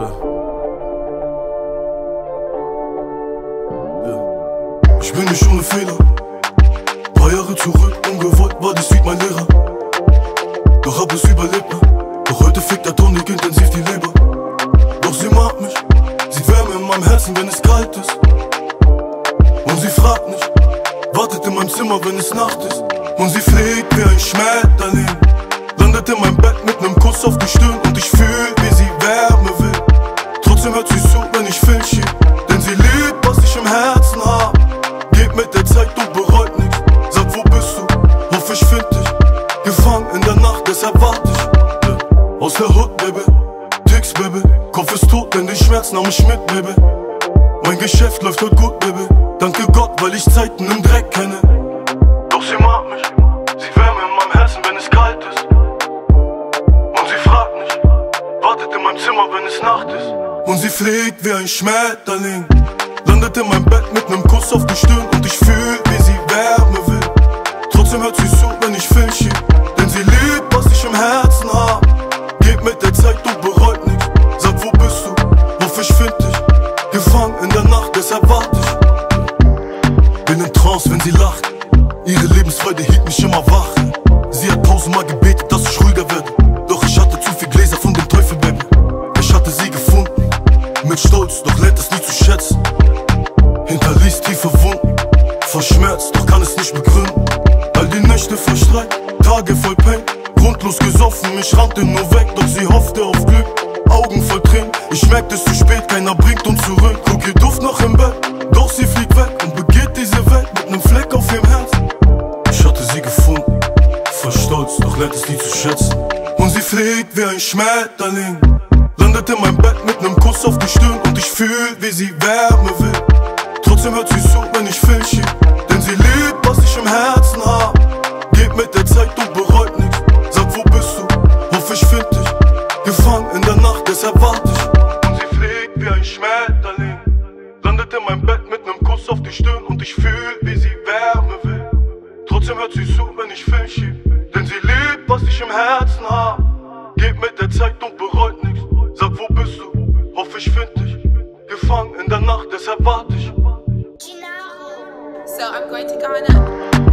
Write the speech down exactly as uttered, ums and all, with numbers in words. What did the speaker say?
Ich bin nicht ohne Fehler. Paar Jahre zurück, ungewollt war die Street mein Lehrer. Doch hab es überlebt, ne? Doch heute fickt der Tonic intensiv die Leber. Doch sie mag mich, sieht Wärme in meinem Herzen, wenn es kalt ist. Und sie fragt nicht, wartet in meinem Zimmer, wenn es Nacht ist. Und sie fliegt wie ein Schmetterling, landet in meinem Bett mit nem Kuss auf die Stirn. Und ich fühl, wie sie Wärme will. Trotzdem hört sie zu, wenn ich Film schieb. Denn sie liebt, was ich im Herzen hab. Geht mit der Zeit und bereut nichts. Sag, wo bist du? Hoff, ich find dich. Gefangen in der Nacht, deshalb wart ich. Ja. Aus der Hood, Baby. Ticks, Baby. Kopf ist tot, denn die Schmerzen nahm mich mit, Baby. Mein Geschäft läuft heute gut, Baby. Danke Gott, weil ich Zeiten im Dreck kenne. Doch sie mag mich. Sie Wärme in meinem Herzen, wenn es kalt ist. Und sie fragt nicht, wartet in meinem Zimmer, wenn es Nacht ist. Und sie fliegt wie ein Schmetterling, landet in meinem Bett mit nem Kuss auf die Stirn. Und ich fühl, wie sie Wärme will. Trotzdem hört sie zu, wenn ich Film schieb. Denn sie liebt, was ich im Herzen hab. Geht mit der Zeit und bereut nichts. Sag, wo bist du? Hoff, ich find dich. Gefangen in der Nacht, deshalb wart ich. Bin in Trance, wenn sie lacht. Ihre Lebensfreude hielt mich immer wach. Sie hat tausendmal gebetet, dass ich ruhiger werde. Doch ich hatte zu viel Gläser von dem Teufel, Baby. Ich hatte sie gefunden, mit Stolz, doch lernt es nie zu schätzen. Hinterließ tiefe Wunden, verschmerzt, doch kann es nicht begründen. All die Nächte voll Streit, Tage voll Pain. Grundlos gesoffen, ich rannte nur weg, doch sie hoffte auf Glück. Augen voll Tränen, ich merkte es zu spät, keiner bringt uns zurück. Guck ihr Duft noch im Bett, doch sie fliegt weg und begeht diese Welt mit nem Fleck auf ihrem Herz. Ich hatte sie gefunden, voll Stolz, doch lernt es nie zu schätzen. Und sie fliegt wie ein Schmetterling, landet in meinem Bett mit nem Kuss auf die Stirn. Und ich fühl, wie sie Wärme will. Trotzdem hört sie zu, wenn ich Film schieb. Denn sie liebt, was ich im Herzen hab. Geht mit der Zeit und bereut nichts. Sag, wo bist du? Hoff, ich find dich. Gefangen in der Nacht, deshalb wart ich. Und sie fliegt wie ein Schmetterling, landet in meinem Bett mit nem Kuss auf die Stirn. Und ich fühl, wie sie Wärme will. Trotzdem hört sie zu, wenn ich Film schieb. Denn sie liebt, was ich im Herzen hab. Geht mit der Zeit und bereut nichts. Sag, wo bist du? Hoff, ich find dich. Gefangen in der Nacht, deshalb wart ich. So I'm going to Ghana.